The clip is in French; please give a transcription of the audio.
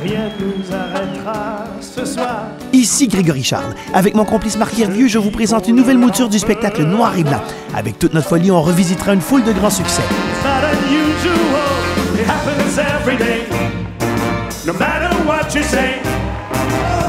rien nous arrêtera ce soir. Ici Grégory Charles. Avec mon complice Marc Hervieux, je vous présente une nouvelle mouture du spectacle Noir et Blanc. Avec toute notre folie, on revisitera une foule de grands succès. It's not unusual, it happens every day. No matter what you say.